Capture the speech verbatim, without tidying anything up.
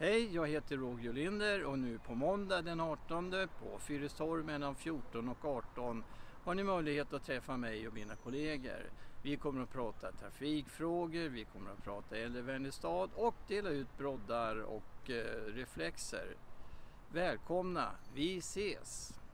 Hej, jag heter Roger Linder och nu på måndag den artonde på Fyristorg mellan fjorton och arton har ni möjlighet att träffa mig och mina kollegor. Vi kommer att prata trafikfrågor, vi kommer att prata äldrevänlig stad och dela ut broddar och eh, reflexer. Välkomna, vi ses!